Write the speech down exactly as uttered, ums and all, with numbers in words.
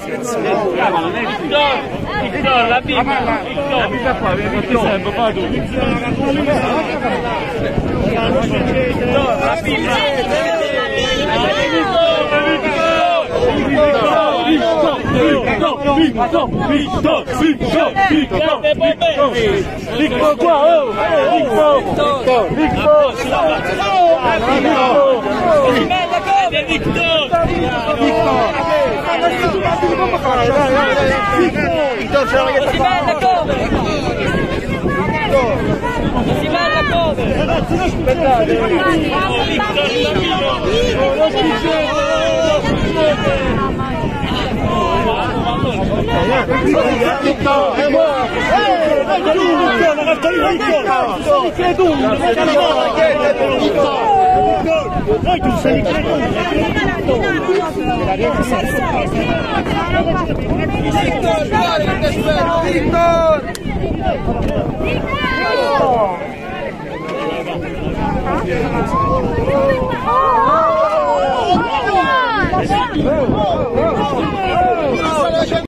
Victor, la bimba! La bimba qua, vieni qui sempre, fa tu! La bimba! Victor, Victor, Victor, Victor, Victor qua, oh! Victor, Victor, Victor! Victor! Victor, c'è la maglietta qua! Si balla come? Ragazzi, non aspettate! Noi tu sei Victor! Victor!